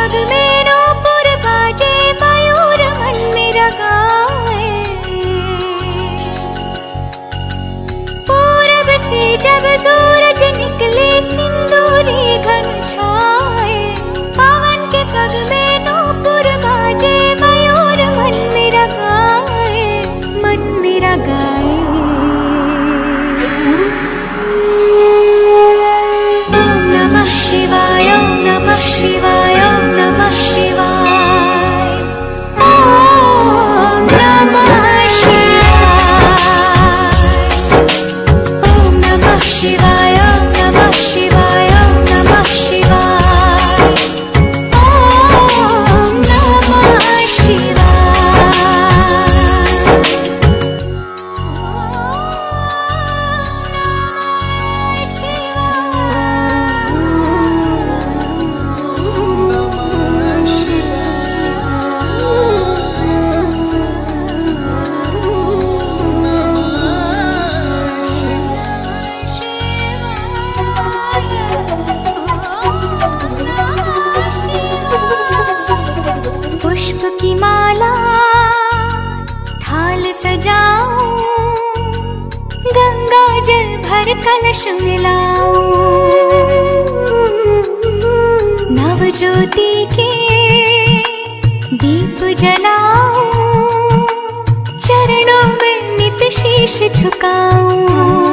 पग में नूपुर बाजे, मयूर मन मेरा गाए। पूरब से जब सूरज निकले, सिंदूरी घन छाए। पवन के पग में नूपुर बाजे, मयूर मन मेरा गाए, मन मेरा गाए। ओम नमः शिवाय, ओम नमः शिवाय, ओम नमः शिवाय, ओम नमः शिवाय, ओम नमः शिवाय, ओम नमः शिवाय, ओम नमः शिवाय, ओम नमः शिवाय। पुष्प की माला थाल सजाऊं, गंगा जल भर कलश मिलाऊं। नव ज्योति के दीप जलाऊं, चरणों में नित शीश झुकाऊं।